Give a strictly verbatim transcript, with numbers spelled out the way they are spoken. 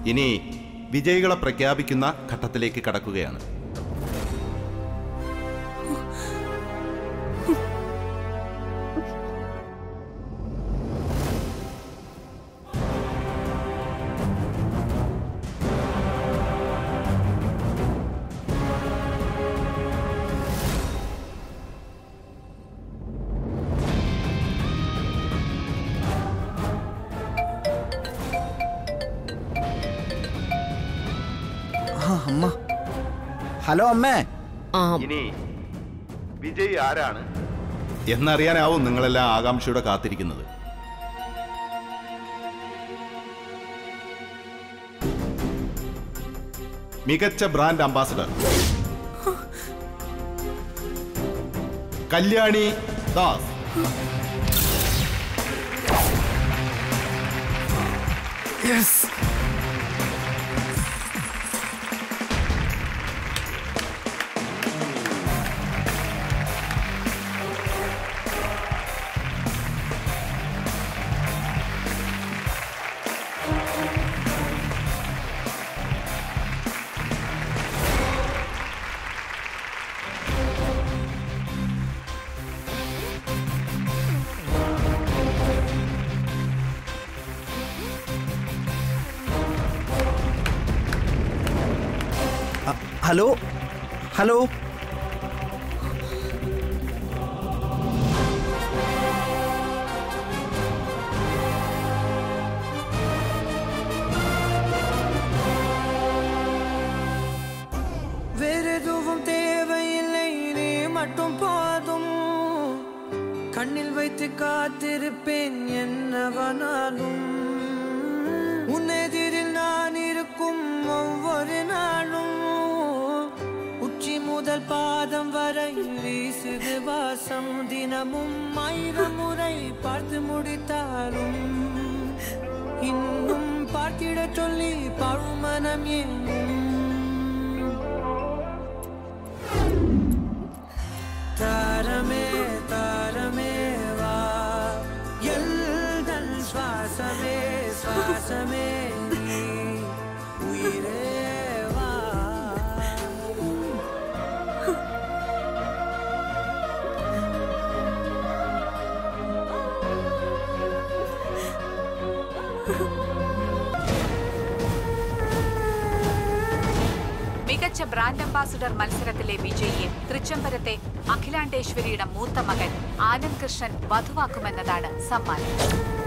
ഇനി വിജയികളെ പ്രഖ്യാപിക്കുന്ന ഘട്ടത്തിലേക്ക് കടക്കുകയാണ്. അമ്മ. ഹലോ അമ്മേ. ഇനി വിജയ് ആരാണ് എന്നറിയാനാവും നിങ്ങളെല്ലാം ആകാംക്ഷയോടെ കാത്തിരിക്കുന്നത്. മികച്ച brand ambassador Kalyani Das. Yes. Hello hello. வேறெதுவும் தேவையில்லை, நீ மட்டும் போதும். கண்ணில் வைத்து காத்திருப்பேன் என்னவனாலும். உன்னெதிரில் நான் இருக்கும் ஒவ்வொரு நாளும். உச்சி முதல் பாதம் வரை வீசுது வாசம். தினமும் ஆயிரம் முறை பார்த்து முடித்தாலும் இன்னும் பார்த்திட சொல்லி பழுமனம் ஏங்கும். தாரமே தாரமே வா, எல்தன் சுவாசமே சுவாசமே நீ, உயிரே வா. മികച്ച ബ്രാൻഡ് അംബാസിഡർ മത്സരത്തിലെ വിജയിയെ തൃച്ചംബരത്തെ അഖിലാണ്ടേശ്വരിയുടെ മൂത്ത മകൻ ആനന്ദ് കൃഷ്ണൻ വധുവാക്കുമെന്നതാണ് സമ്മാനം.